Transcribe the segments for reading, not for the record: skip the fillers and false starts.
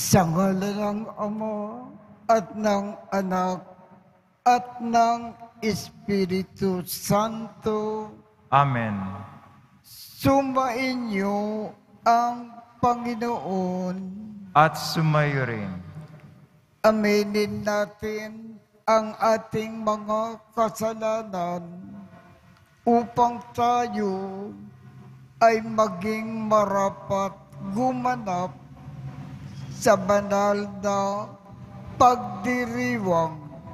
Sa ngalan ng Ama at ng Anak at ng Espiritu Santo, Amen. sumainyo ang Panginoon. At sumayo rin. Aminin natin ang ating mga kasalanan upang tayo ay maging marapat gumanap sa banal na pagdiriwang.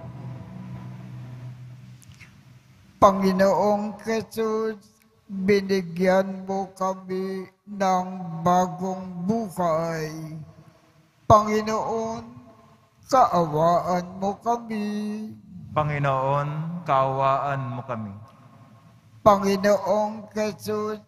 Panginoong Jesus, binigyan mo kami ng bagong buhay. Panginoon, kaawaan mo kami. Panginoon, kaawaan mo kami. Panginoong Jesus,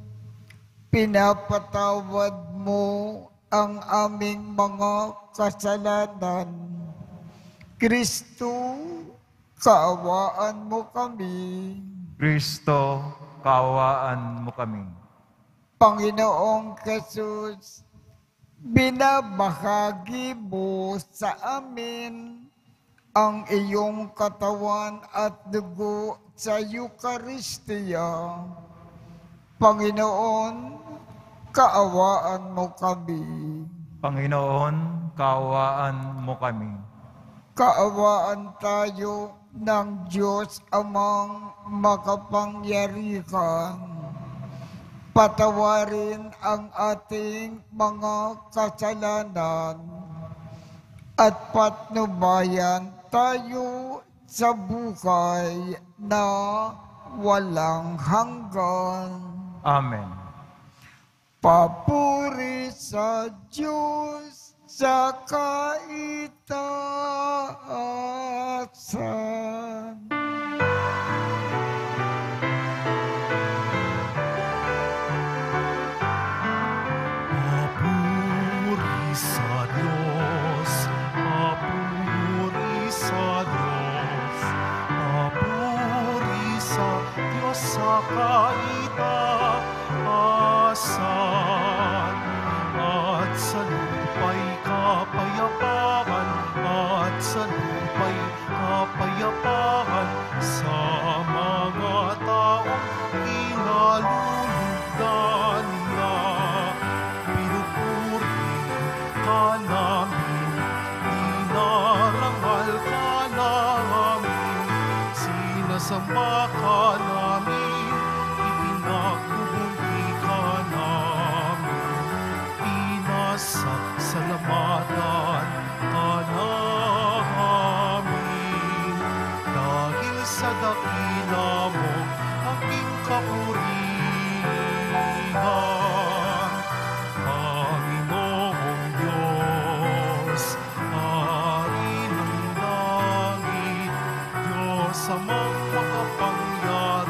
pinapatawad mo ang aming mga kasalanan. Kristo, kaawaan mo kami. Kristo, kaawaan mo kami. Panginoong Jesus, binabahagi mo sa amin ang iyong katawan at dugo sa Eucharistia. Panginoon, kaawaan mo kami. Panginoon, kaawaan mo kami. Kaawaan tayo ng Diyos Amang makapangyarihan. Patawarin ang ating mga kasalanan at patnubayan tayo sa buhay na walang hanggan. Amen. Papuri sa Diyos sa kaitaasan. Papuri sa Diyos, papuri sa Diyos, papuri sa Diyos sa kaitaasan. At sa lupa'y kapayapaan, at sa lupa'y kapayapaan sa mga taong inalulugdan niya. Pinupuri ka namin, dinarangal ka namin, sinasamba ka namin, ipinagbubunti ka namin, pinasasalamatan ka namin. Dahil sa dakila mo, aking kapurihan, Panginoong Diyos, Hari ng langit, Diyos amang makapangyarihan.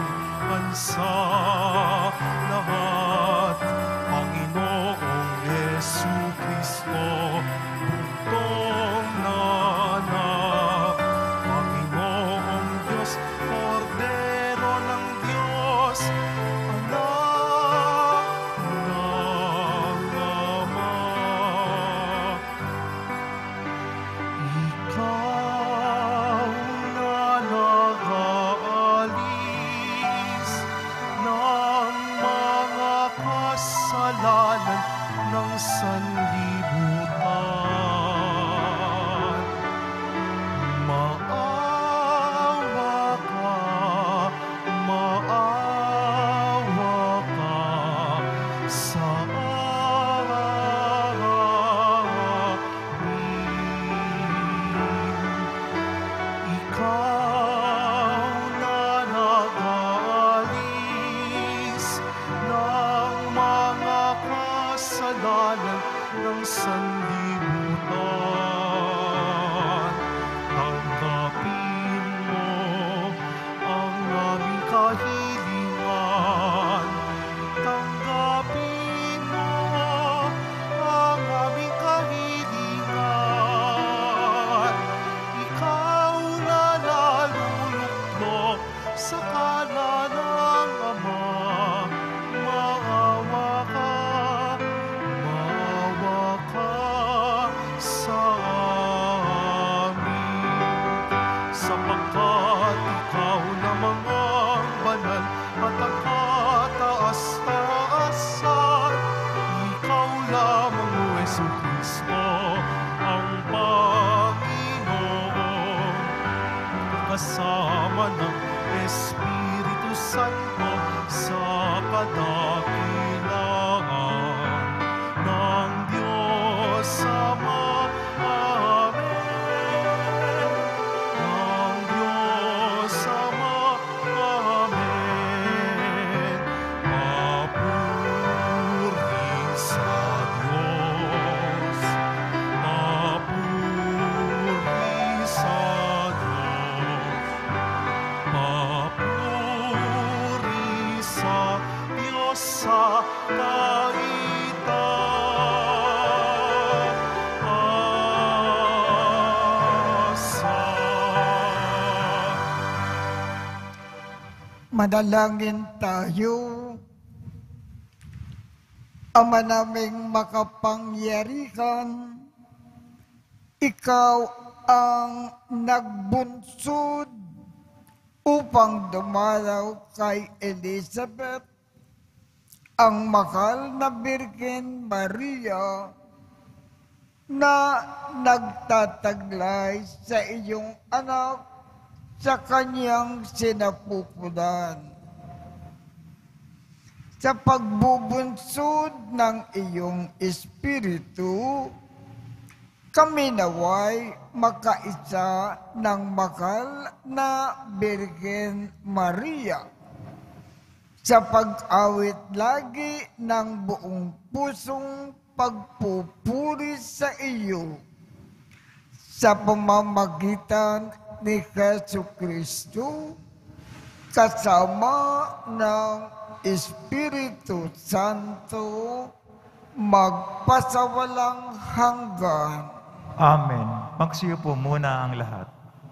Manalangin tayo. Ama naming makapangyarihan, Ikaw ang nagbunsod upang dumalaw kay Elizabeth, ang mahal na Birhen Maria na nagtataglay sa iyong anak sa kanyang sinapupunan. Sa pagbubunsod ng iyong Espiritu, kami naway makaisa ng mahal na Birhen Maria sa pag-awit lagi ng buong pusong pagpupuri sa iyo sa pamamagitan ni Jesucristo kasama ng Espiritu Santo magpasawalang hanggan. Amen. Magsiyo po muna ang lahat.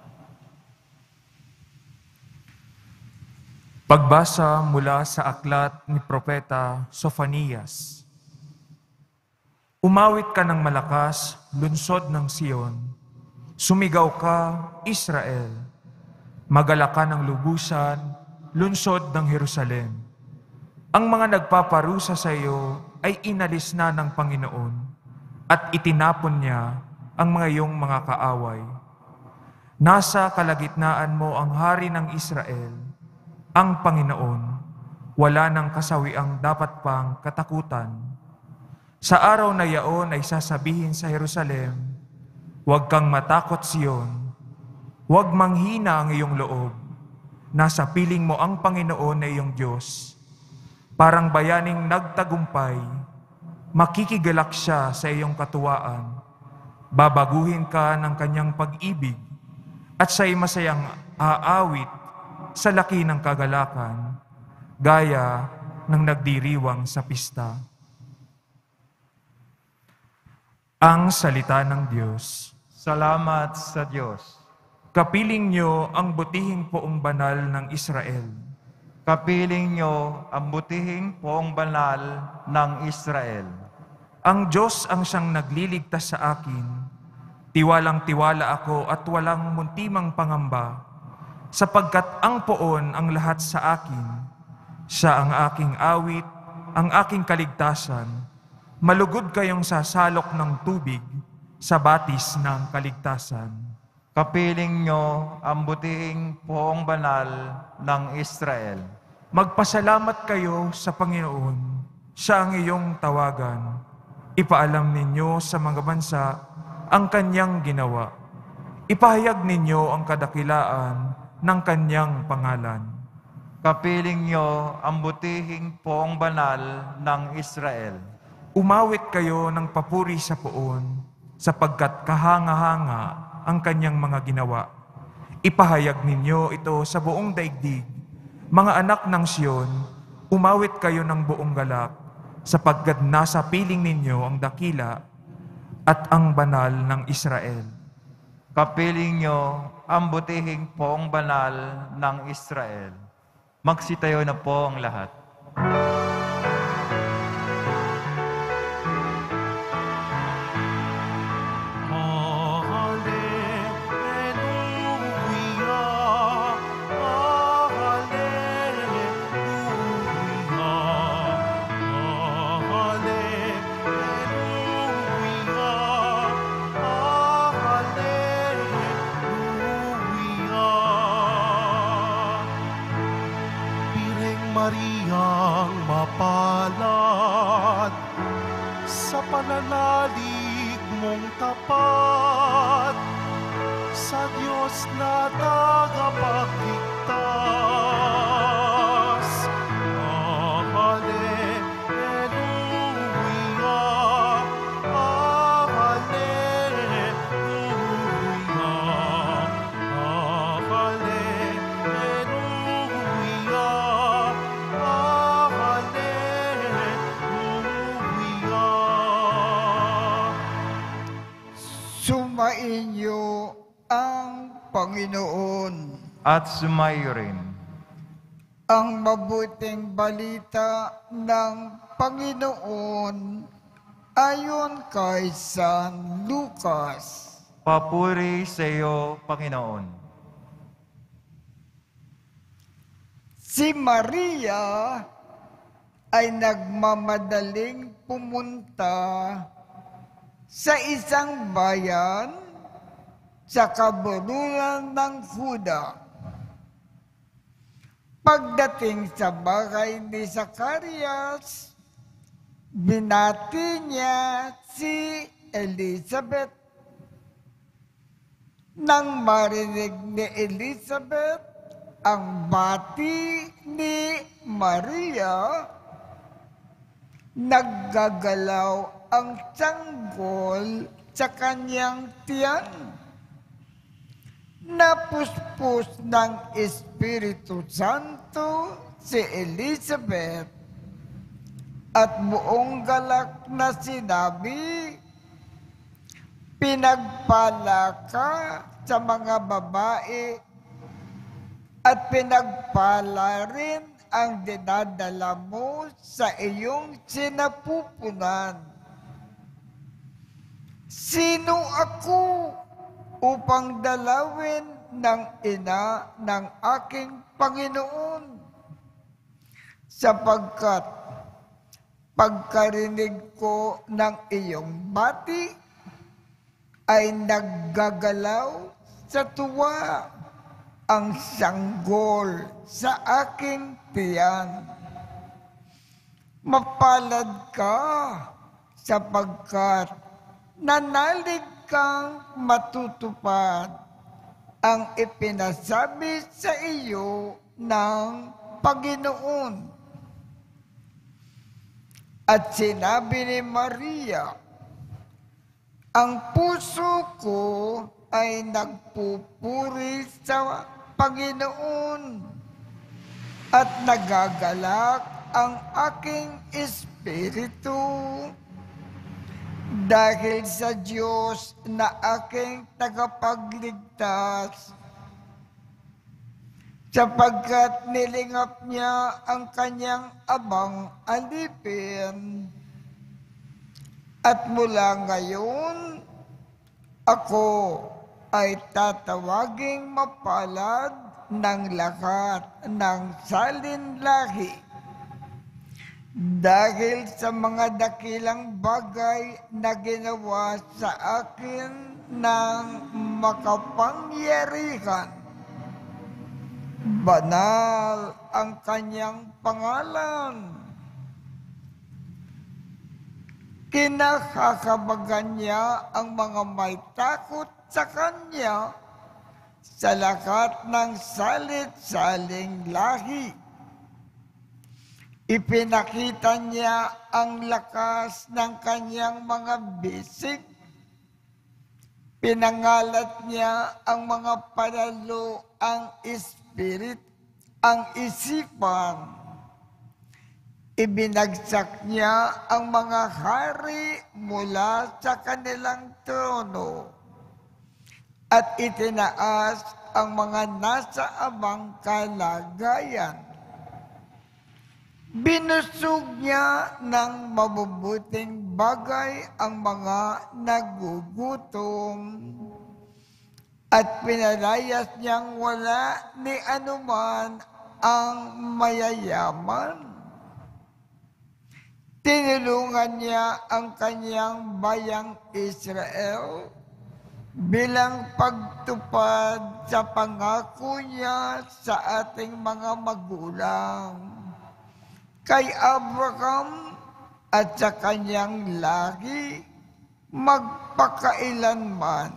Pagbasa mula sa aklat ni Propeta Sofonias. Umawit ka ng malakas, lunsod ng Sion. Sumigaw ka, Israel. Magala ka ng lubusan, lunsod ng Jerusalem. Ang mga nagpaparusa sa iyo ay inalis na ng Panginoon at itinapon niya ang mga iyong mga kaaway. Nasa kalagitnaan mo ang hari ng Israel, ang Panginoon, wala ng kasawiang dapat pang katakutan. Sa araw na yaon ay sasabihin sa Jerusalem, huwag kang matakot, Sion, huwag manghina ang iyong loob. Nasa piling mo ang Panginoon na iyong Diyos. Parang bayaning nagtagumpay, makikigalak siya sa iyong katuwaan. Babaguhin ka ng kanyang pag-ibig at siya'y masayang aawit sa laki ng kagalakan, gaya ng nagdiriwang sa pista. Ang salita ng Diyos. Salamat sa Diyos. Kapiling niyo ang butihing poong banal ng Israel. Kapiling niyo ang butihing poong banal ng Israel. Ang Diyos ang siyang nagliligtas sa akin. Tiwalang-tiwala ako at walang muntimang pangamba, sapagkat ang poon ang lahat sa akin. Siya ang aking awit, ang aking kaligtasan. Malugod kayong sasalok ng tubig sa batis ng kaligtasan. Kapiling niyo ang butihing poong banal ng Israel. Magpasalamat kayo sa Panginoon. Siya ang iyong tawagan. Ipaalam ninyo sa mga bansa ang kanyang ginawa. Ipahayag ninyo ang kadakilaan ng kanyang pangalan. Kapiling niyo ang butihing poong banal ng Israel. Umawit kayo ng papuri sa poon, sapagkat kahanga-hanga ang kanyang mga ginawa. Ipahayag ninyo ito sa buong daigdig. Mga anak ng Sion, umawit kayo ng buong galak, sapagkat nasa piling ninyo ang dakila at ang banal ng Israel. Kapiling niyo ang butihing poong banal ng Israel. Magsitayo na po ang lahat. Mariang mapalad sa pananalig mong tapat sa Diyos na tagapagligtas. Sumainyo ang Panginoon. At sumayo rin. Ang mabuting balita ng Panginoon ayon kay San Lucas. Papuri sa iyo, Panginoon. Si Maria ay nagmamadaling pumunta sa isang bayan sa kabuluran ng Huda. Pagdating sa bahay ni Zacarias, binati niya si Elizabeth. Nang marinig ni Elizabeth ang bati ni Maria, naggagalaw ang sanggol sa kanyang tiyan. Napuspos ng Espiritu Santo si Elizabeth at buong galak na sinabi, pinagpala ka sa mga babae at pinagpala rin ang dinadala mo sa iyong sinapupunan. Sino ako upang dalawin ng ina ng aking Panginoon? Sapagkat pagkarinig ko ng iyong bati, ay naggagalaw sa tuwa ang sanggol sa aking tiyan. Mapalad ka sapagkat nanalig kang matutupad ang ipinasabi sa iyo ng Panginoon. At sinabi ni Maria, ang puso ko ay nagpupuri sa Panginoon at nagagalak ang aking espiritu dahil sa Diyos na aking tagapagligtas, sapagkat nilingap niya ang kanyang abang alipin. At mula ngayon, ako ay tatawaging mapalad ng lahat ng salinlahi. Dahil sa mga dakilang bagay na ginawa sa akin ng makapangyarihan, banal ang kanyang pangalan. Kinakakabagan niya ang mga may takot sa kanya sa lahat ng salit-saling lahi. Ipinakita niya ang lakas ng kanyang mga bisig. Pinangalat niya ang mga palalo, ang isipan. Ibinagsak niya ang mga hari mula sa kanilang trono at itinaas ang mga nasa abang kalagayan. Binusog niya ng mabubuting bagay ang mga nagugutom at pinalayas niyang wala ni anuman ang mayayaman. Tinulungan niya ang kanyang bayang Israel bilang pagtupad sa pangako niya sa ating mga magulang, kay Abraham at sa kanyang lahi magpakailanman.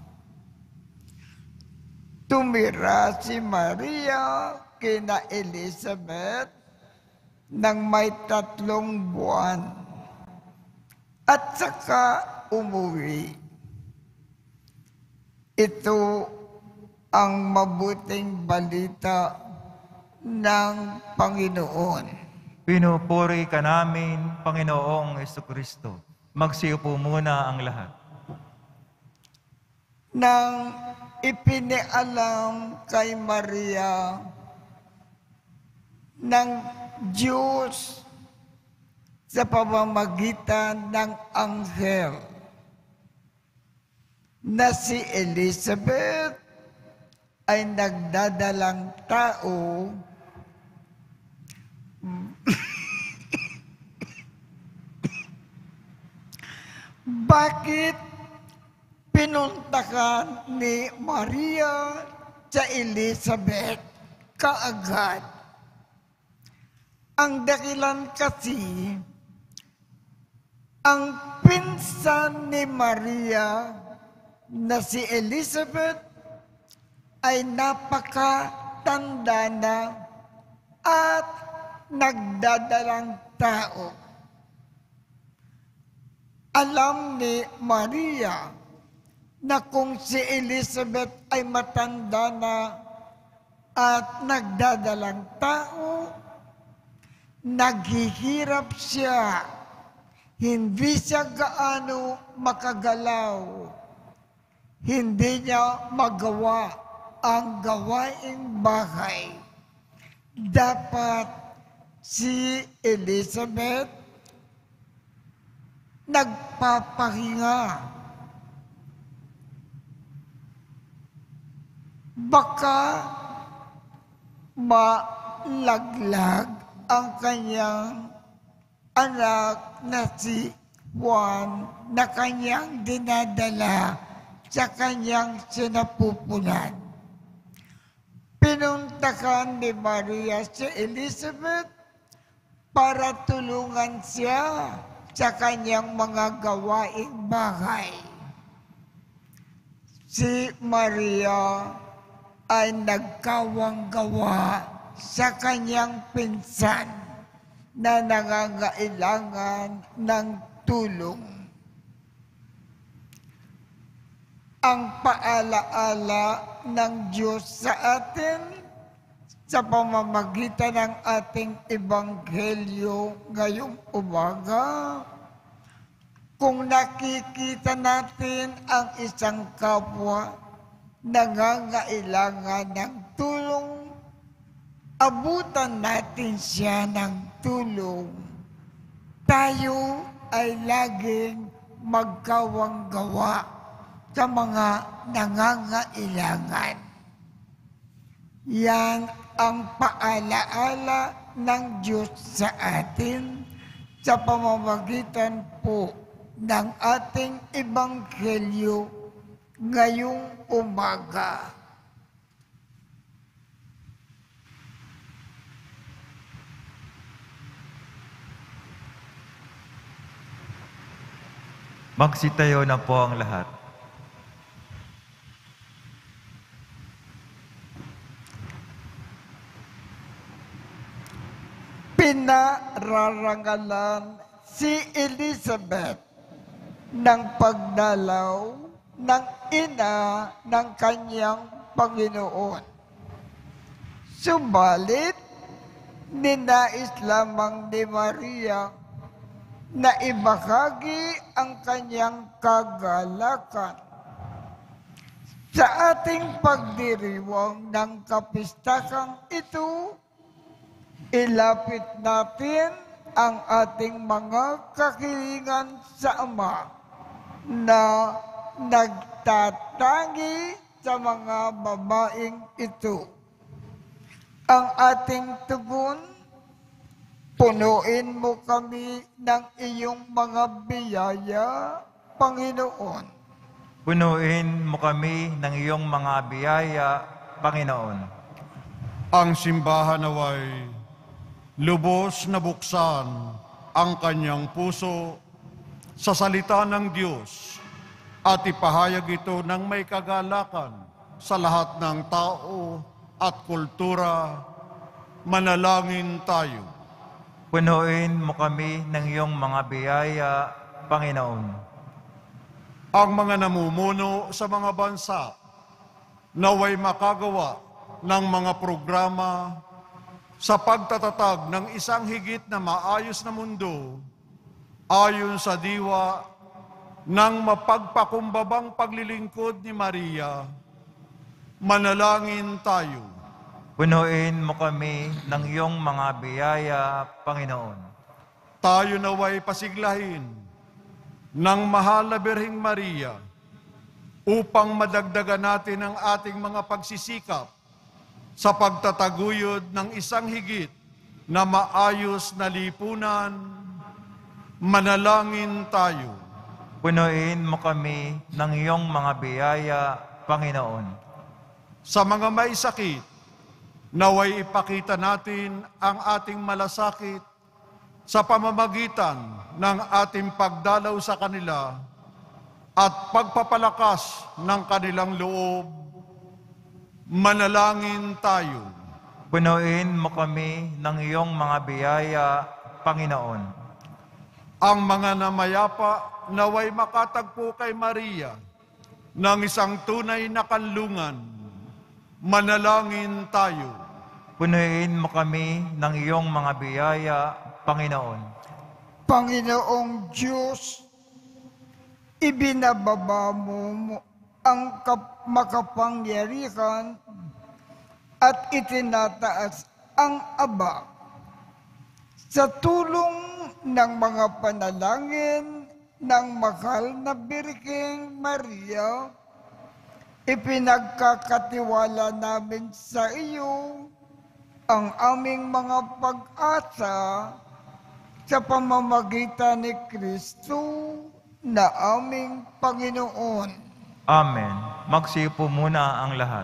Tumira si Maria kina Elizabeth nang may 3 buwan at saka umuwi. Ito ang mabuting balita ng Panginoon. Pinupuri ka namin, Panginoong Jesucristo. Magsiupo muna ang lahat. Nang ipinialam kay Maria ng Diyos sa pamamagitan ng anghel na si Elizabeth ay nagdadalang tao bakit pinuntakan ni Maria sa Elizabeth kaagad? Ang dahilan kasi, ang pinsan ni Maria na si Elizabeth ay napakatanda na at nagdadalang tao. Alam ni Maria na kung si Elizabeth ay matanda na at nagdadalang tao, naghihirap siya. Hindi siya gaano makagalaw. Hindi niya magawa ang gawaing bahay. Dapat si Elizabeth nagpapahinga. Baka malaglag ang kanyang anak na si Juan na kanyang dinadala sa kanyang sinapupunan. Pinuntakan ni Maria si Elizabeth para tulungan siya sa kanyang mga gawaing bahay. Si Maria ay nagkawang-gawa sa kanyang pinsan na nangangailangan ng tulong. Ang paalaala ng Diyos sa atin sa pamamagitan ng ating ebanghelyo ngayong umaga, kung nakikita natin ang isang kapwa nangangailangan ng tulong, abutan natin siya ng tulong. Tayo ay laging magkawang-gawa sa mga nangangailangan. Yan ang paalaala ng Diyos sa atin sa pamamagitan po ng ating ebanghelyo ngayong umaga. Magsitayo na po ang lahat. Pinararangalan si Elizabeth ng pagdalaw ng ina ng kanyang Panginoon. Subalit, ninais lamang ni Maria na ibahagi ang kanyang kagalakan. Sa ating pagdiriwang ng kapistakang ito, ilapit natin ang ating mga kahilingan sa Ama na nagtatangi sa mga babaeng ito. Ang ating tugon, punuin mo kami ng iyong mga biyaya, Panginoon. Punuin mo kami ng iyong mga biyaya, Panginoon. Ang simbahan naway lubos na buksan ang kanyang puso sa salita ng Diyos at ipahayag ito ng may kagalakan sa lahat ng tao at kultura. Manalangin tayo. Punuin mo kami ng iyong mga biyaya, Panginoon. Ang mga namumuno sa mga bansa naway makagawa ng mga programa sa pagtatatag ng isang higit na maayos na mundo ayon sa diwa ng mapagpakumbabang paglilingkod ni Maria. Manalangin tayo. Punuin mo kami ng iyong mga biyaya, Panginoon. Tayo naway pasiglahin ng mahal na Birheng Maria upang madagdagan natin ang ating mga pagsisikap sa pagtataguyod ng isang higit na maayos na lipunan. Manalangin tayo. Punuin mo kami ng iyong mga biyaya, Panginoon. Sa mga may sakit, naway ipakita natin ang ating malasakit sa pamamagitan ng ating pagdalaw sa kanila at pagpapalakas ng kanilang loob. Manalangin tayo. Punuin mo kami ng iyong mga biyaya, Panginoon. Ang mga namayapa naway makatagpo kay Maria ng isang tunay na kanlungan. Manalangin tayo. Punuin mo kami ng iyong mga biyaya, Panginoon. Panginoong Diyos, ibinababa mo ang makapangyarihan at itinataas ang Aba. Sa tulong ng mga panalangin ng mahal na Birheng Maria, ipinagkakatiwala namin sa iyo ang aming mga pag-asa sa pamamagitan ni Kristo na aming Panginoon. Amen. Magsiupo muna ang lahat.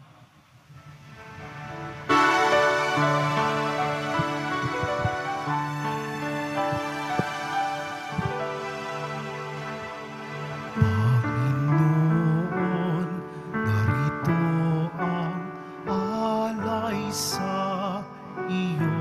Panginoon, narito ang alay sa iyo.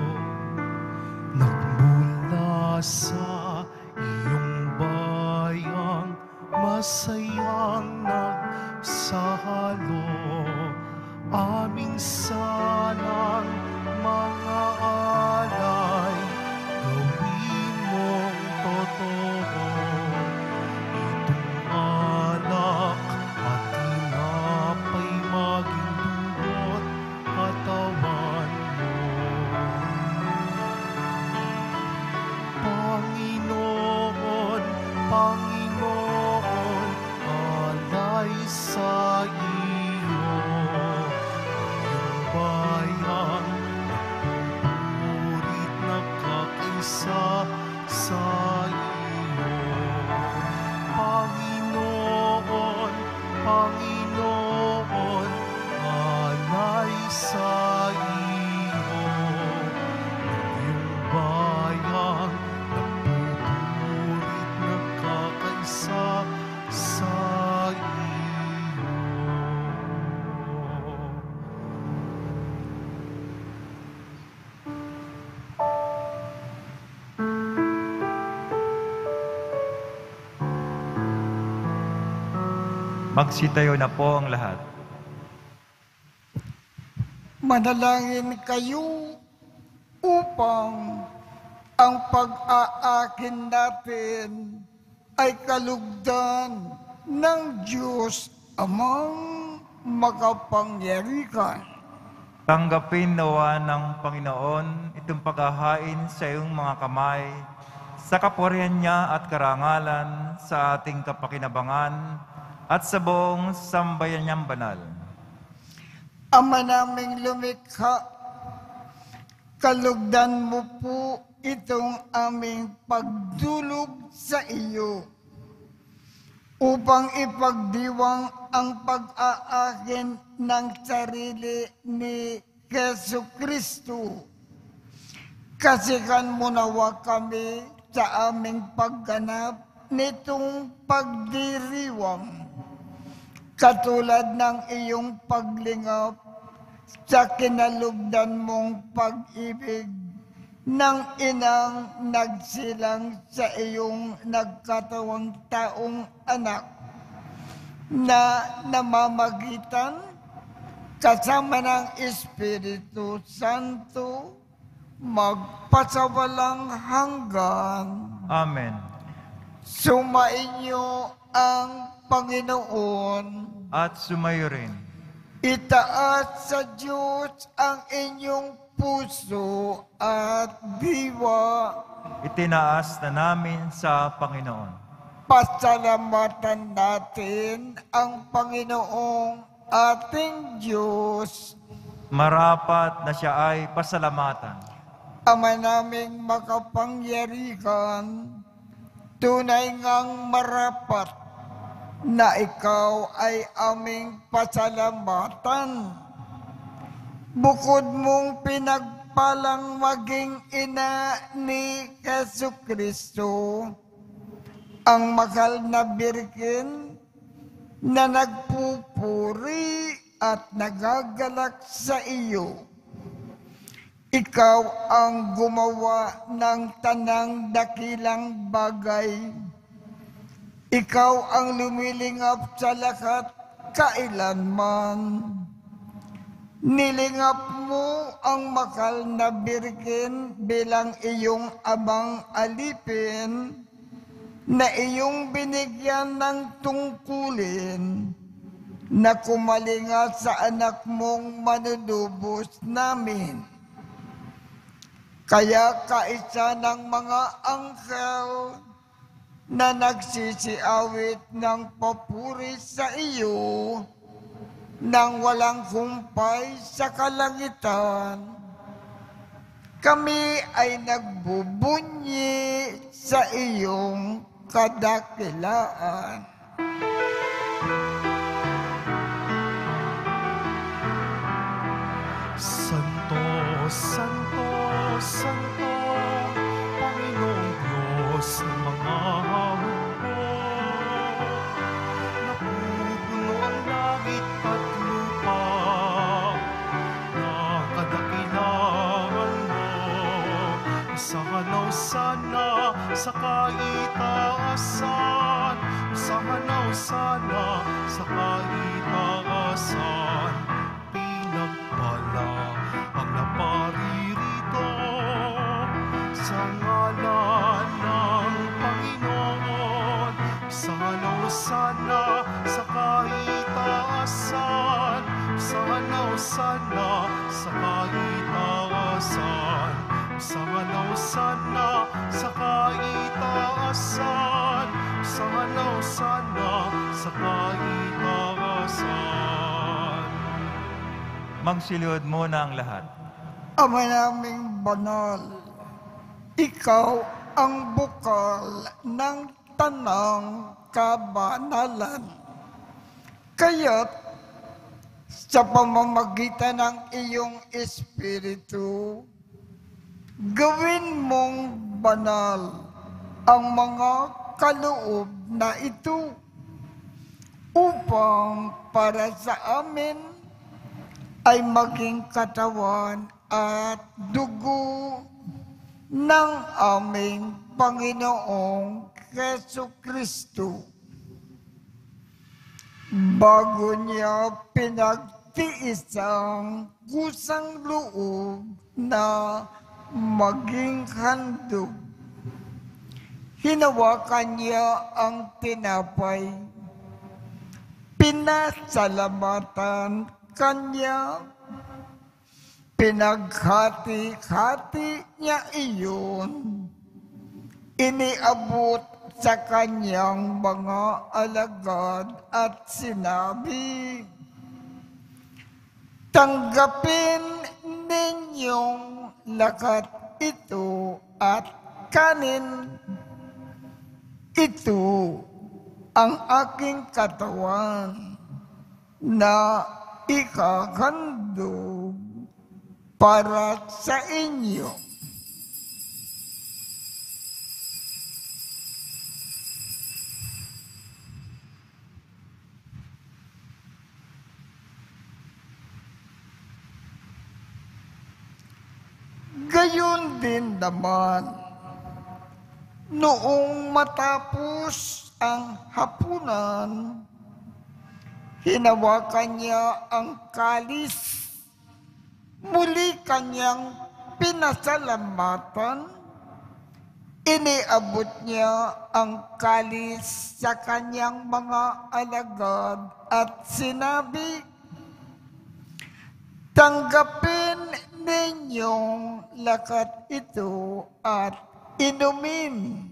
Nagmula sa iyong bayang masayang nagsalo. Aming salang mga alay, gawin mong totoo. Itong alak at tinapay maging dugo't katawan mo. Panginoon, Panginoon, alay sa iyo. Iyong bayang nagpupurit nagkakaisa sa iyo. Panginoon, Panginoon, alay sa iyo. Iyong bayang nagpupurit nagkakaisa sa iyo. Magsitayo na po ang lahat. Manalangin kayo upang ang pag-aakin natin ay kalugdan ng Diyos Amang makapangyarihan. Tanggapin nawa ng Panginoon itong paghahain sa iyong mga kamay, sa kapurihan niya at karangalan, sa ating kapakinabangan, at sa buong sambayan niyang banal. Ama naming lumikha, kalugdan mo po itong aming pagdulog sa iyo upang ipagdiwang ang pag-aakin ng sarili ni Jesucristo. Kasihan mo nawa kami sa aming pagganap nitong pagdiriwang, katulad ng iyong paglingap sa kinalugdan mong pag-ibig ng inang nagsilang sa iyong nagkatawang taong anak na namamagitan kasama ng Espiritu Santo magpasawalang hanggan. Amen. Sumainyo ang Panginoon. At sumayo rin. Itaas sa Diyos ang inyong puso at diwa. Itinaas na namin sa Panginoon. Pasalamatan natin ang Panginoong ating Diyos. Marapat na siya ay pasalamatan. Ama naming makapangyarihan, tunay ngang marapat na ikaw ay aming pasalamatan. Bukod mong pinagpalang maging ina ni Jesucristo, ang mahal na birhen na nagpupuri at nagagalak sa iyo. Ikaw ang gumawa ng tanang dakilang bagay. Ikaw ang lumilingap sa lahat kailanman. Nilingap mo ang mahal na birhen bilang iyong amang alipin na iyong binigyan ng tungkulin na kumalinga sa anak mong manunubos namin. Kaya kaisa ng mga anghel na nagsisiawit ng papuri sa iyo nang walang humpay sa kalangitan, kami ay nagbubunyi sa iyong kadakilaan. Santo, Santo, Santo, Panginoong Diyos ng mga hukbo. Napupuno ang langit at lupa ng kadakilaan mo. Isahanaw sana sa kaitaasan, isahanaw sana sa kaitaasan. Pinagpala ang naparirito sa ngalan ng Panginoon. Isahanaw sana sa kaitaasan, isahanaw sana sa kaitaasan, isahanaw sana sa kaitaasan, isahanaw sana sa kaitaasan. Magsiliod muna ang lahat. Ama naming banal, ikaw ang bukal ng tanang kabanalan. Kaya't sa pamamagitan ng iyong Espiritu, gawin mong banal ang mga kaloob na ito upang para sa amin ay maging katawan at dugo ng aming Panginoong Jesucristo. Bago niya pinagtiis ang kusang loob na maging handog, hinawakan niya ang tinapay, pinasalamatan kanya, pinaghati-hati niya iyon, iniabot sa kanyang mga alagad at sinabi, tanggapin ninyong lahat ito at kanin. Ito ang aking katawan na ikahandog para sa inyo. Gayon din naman, noong matapos ang hapunan, hinawakan niya ang kalis, muli kanyang pinasalamatan, iniabot niya ang kalis sa kanyang mga alagad at sinabi, Tanggapin ninyong lakat ito at inumin.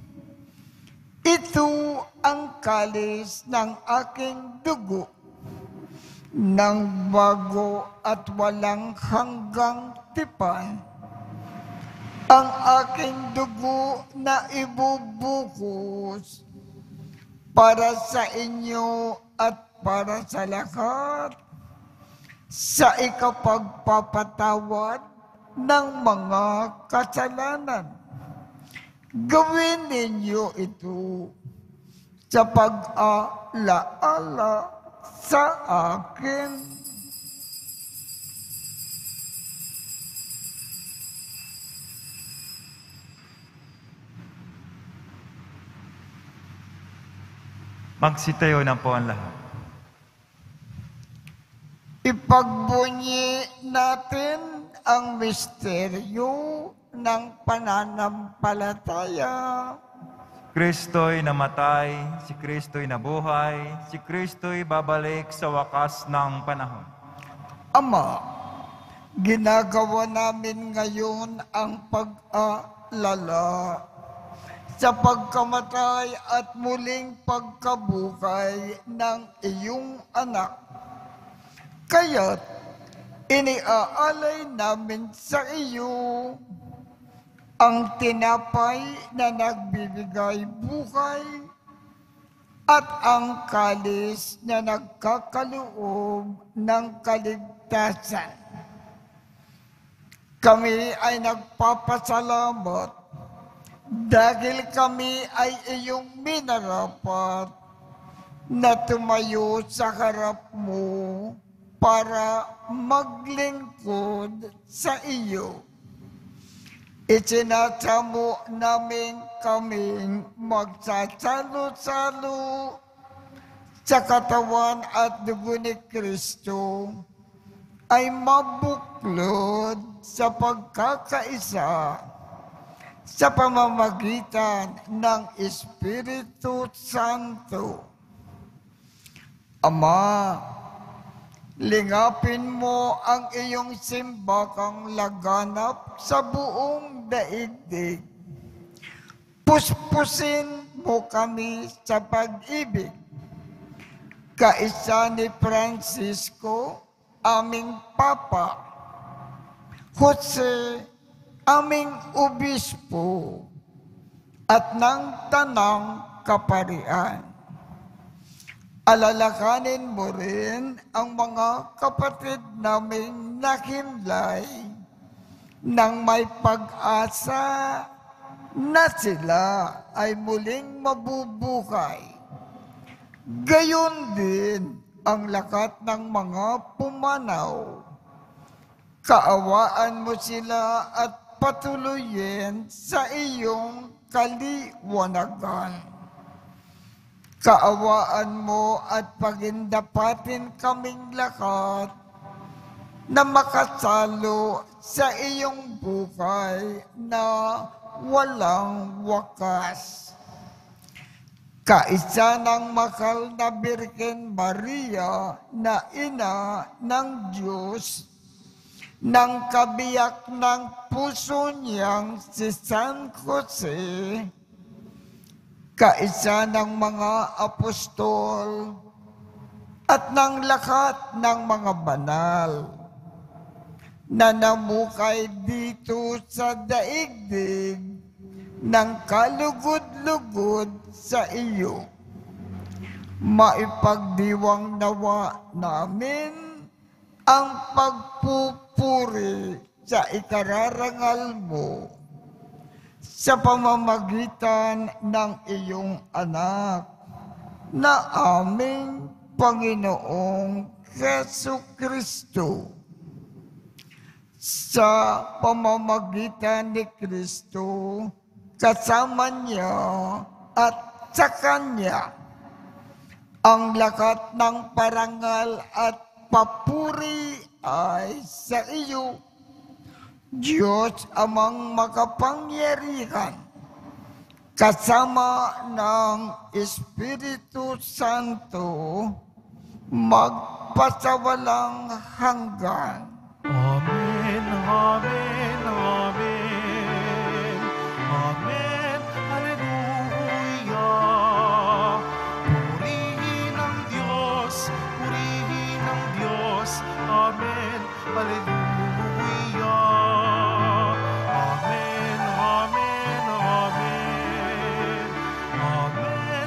Ito ang kalis ng aking dugo, ng bago at walang hanggang tipan. Ang aking dugo na ibubuhos para sa inyo at para sa lahat, sa ikapagpapatawad ng mga kasalanan. Gawin ninyo ito sa pag-alaala sa akin. Magsitayo na po ang lahat. Ipagbunyi natin ang misteryo ng pananampalataya. Kristo'y namatay, si Kristo'y nabuhay, si Kristo'y babalik sa wakas ng panahon. Ama, ginagawa namin ngayon ang pag-alala sa pagkamatay at muling pagkabuhay ng iyong anak. Kaya't iniaalay namin sa iyo ang tinapay na nagbibigay buhay at ang kalis na nagkakaloob ng kaligtasan. Kami ay nagpapasalamat dahil kami ay iyong minarapat na tumayo sa harap mo para maglingkod sa iyo. Itinatamo namin kaming magsasalo-salo sa katawan at dugo ni Kristo ay mabuklod sa pagkakaisa sa pamamagitan ng Espiritu Santo. Ama, lingapin mo ang iyong simbakang laganap sa buong daigdig. Puspusin mo kami sa pag-ibig. Kaisa ni Francisco, aming Papa, Jose, aming Obispo, at ng Tanang Kaparian. Alalakanin mo rin ang mga kapatid naming nakimlay nang may pag-asa na sila ay muling mabubuhay. Gayon din ang lakat ng mga pumanaw. Kaawaan mo sila at patuloyin sa iyong kaliwanagan. Kaawaan mo at pagindapatin kaming lahat na makasalo sa iyong buhay na walang wakas. Kaisa ng mahal na Birhen Maria na ina ng Diyos, ng kabiyak ng puso niyang si San Jose, kaisa ng mga apostol at ng lahat ng mga banal na namukay dito sa daigdig ng kalugod-lugod sa iyo. Maipagdiwang nawa namin ang pagpupuri sa ikararangal mo sa pamamagitan ng iyong anak na aming Panginoong Jesucristo. Sa pamamagitan ni Kristo, kasama niya at sa Kanya, ang lakat ng parangal at papuri ay sa iyo, Diyos amang makapangyarihan, kasama ng Espiritu Santo, magpasawalang hanggan. Amen, Amen. Amen, Hallelujah. Purihin ang Diyos, purihin ang Diyos. Amen, Hallelujah. Amen, Amen, Amen. Amen,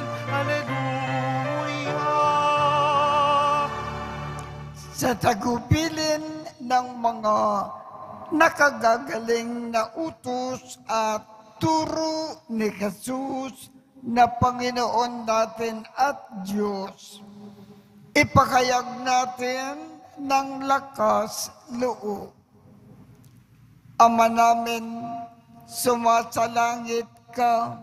Hallelujah. Sa tagubilin ng mga nakagagaling na utos at turo ni Jesus na Panginoon natin at Diyos, ipakayag natin ng lakas loob. Ama namin, sumasalangit ka,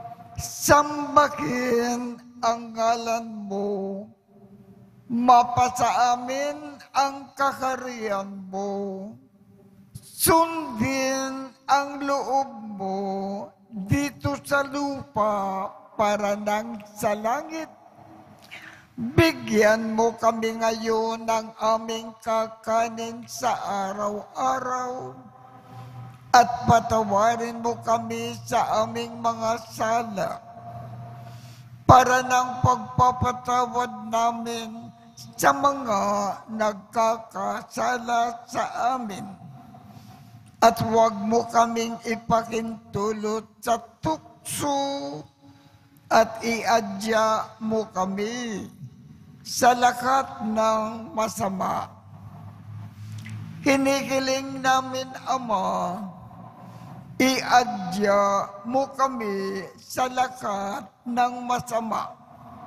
sambahin ang ngalan mo. Mapasa amin ang kakarian mo. Sundin ang loob mo dito sa lupa para nang sa langit. Bigyan mo kami ngayon ng aming kakanin sa araw-araw at patawarin mo kami sa aming mga sala para ng pagpapatawad namin sa mga nagkakasala sa amin. At huwag mo kaming ipakintulot sa tukso at iadya mo kami sa lahat ng masama. Hinihiling namin, Ama, iadya mo kami sa lahat ng masama.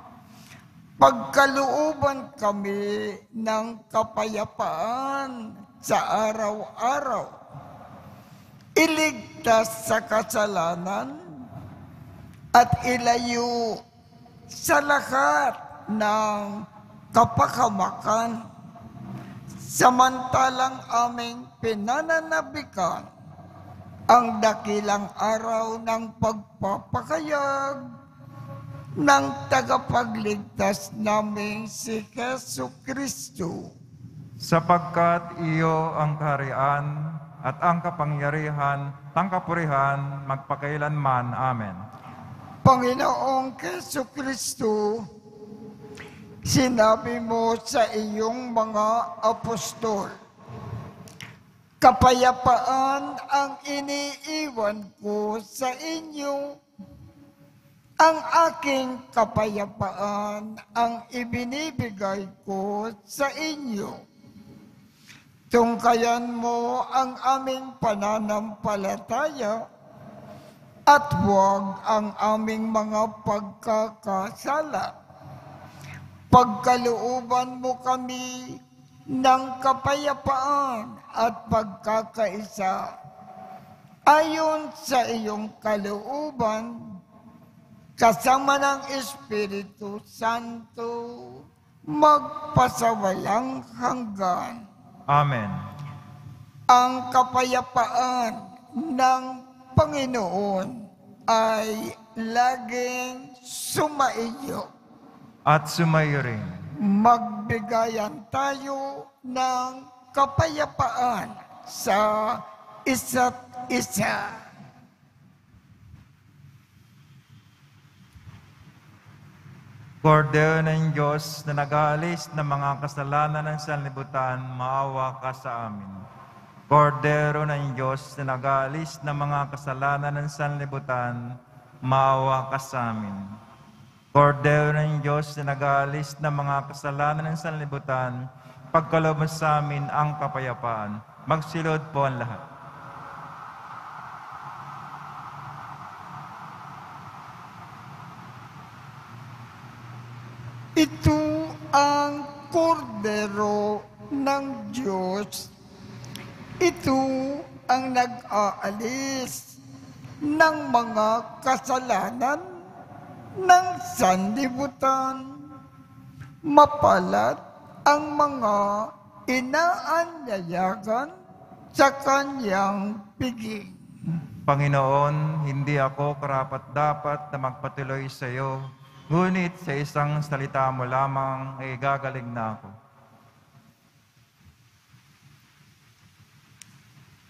Pagkalooban kami ng kapayapaan sa araw-araw. Iligtas sa kasalanan at ilayo sa lahat ng kapakamakan. Samantalang aming pinananabikan ang dakilang araw ng pagpapakayag ng tagapagligtas naming si Jesucristo. Sapagkat iyo ang kaharian at ang kapangyarihan, ang kapurihan, magpakailanman. Amen. Panginoong Jesucristo, sinabi mo sa iyong mga apostol, kapayapaan ang iniiwan ko sa inyo. Ang aking kapayapaan ang ibinibigay ko sa inyo. Tungkayan mo ang aming pananampalataya at huwag ang aming mga pagkakasala. Pagkalooban mo kami ng kapayapaan at pagkakaisa ayon sa iyong kalooban, kasama ng Espiritu Santo, magpasawalang hanggan. Amen. Ang kapayapaan ng Panginoon ay laging sumaiyo. At sumayo rin. Magbigayan tayo ng kapayapaan sa isa't isa. Kordero ng Diyos na nag-aalis ng mga kasalanan ng sanlibutan, maawa ka sa amin. Kordero ng Diyos na nag-aalis ng mga kasalanan ng sanlibutan, maawa ka sa amin. Kordero ng Diyos na nag-aalis ng mga kasalanan ng sanlibutan, pagkaloob mo sa amin ang kapayapaan. Magsilod po ang lahat. Ito ang kordero ng Diyos. Ito ang nag-aalis ng mga kasalanan ng sanlibutan. Mapalad ang mga inaanyayagan sa kanyang piging. Panginoon, hindi ako karapat-dapat na magpatuloy sa iyo, ngunit sa isang salita mo lamang ay gagaling na ako.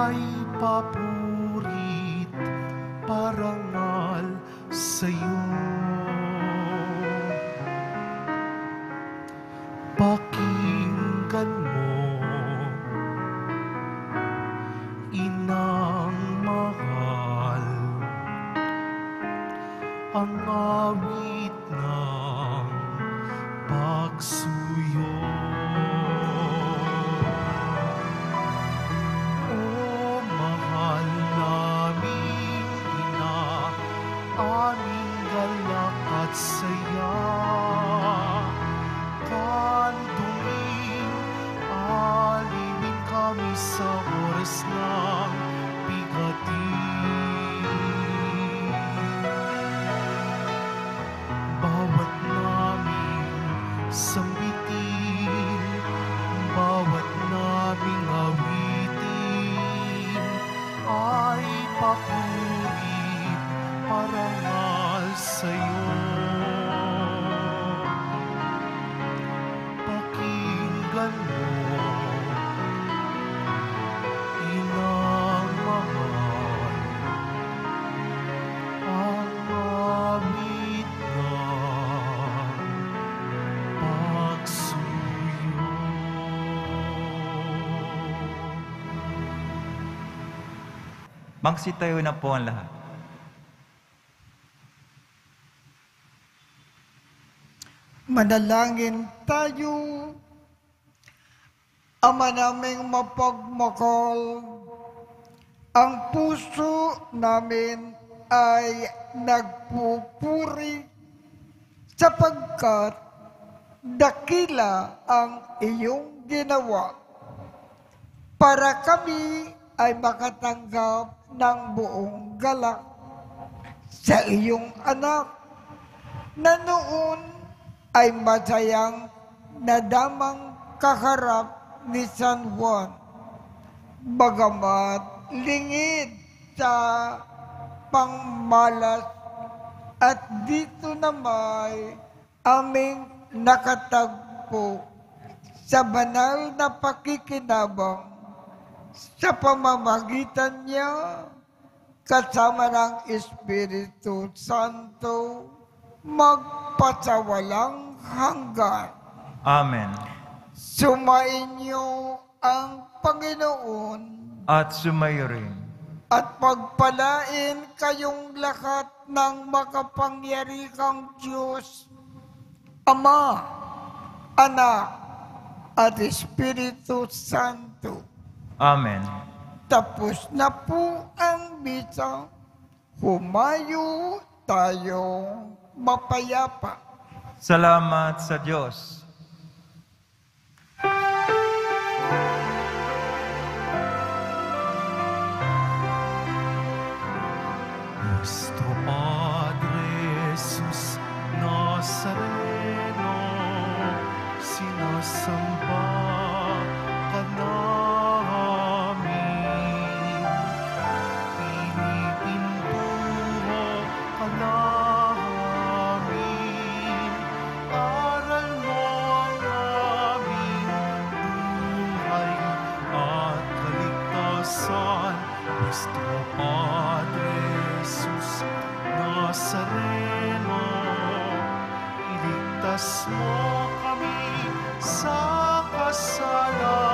ay papurit, parangal sa'yo. Pakinggan mo, Inang mahal, ang awit ng pagsuyo. O mahal naming Ina, aming galak at saya, kandungin, alipin kami sa oras ng bigatin. Bawat naming sambitin, bawat naming awitin, ay pakurit, parangal sa'yo. Pakinggan mo, Inang mahal, ang awit ng pagsuyo. Magsitayo na po ang lahat. Manalangin tayo. Ama naming mapagmakal, ang puso namin ay nagpupuri sapagkat dakila ang iyong ginawa para kami ay makatanggap ng buong galak sa iyong anak na noon ay masayang nadamang kaharap ni San Juan. Bagamat lingid sa pangmalas at dito naman aming nakatagpo sa banal na pakikinabang sa pamamagitan niya kasama ng Espiritu Santo magpasawalang hanggan. Amen. Sumainyo ang Panginoon At sumayo rin. at pagpalain kayong lahat ng makapangyarihang Diyos, Ama, Anak, at Espiritu Santo. Amen. Tapos na po ang misa. Humayo tayong mapayapa. Salamat sa Diyos. Nuestro Padre Jesus Nazareno, sinasamba ka namin, pinipintuho ka namin, aral mo ang aming buhay at kaligtasan. Nuestro Padre Jesus Nazareno, iligtas mo kami sa kasalanan.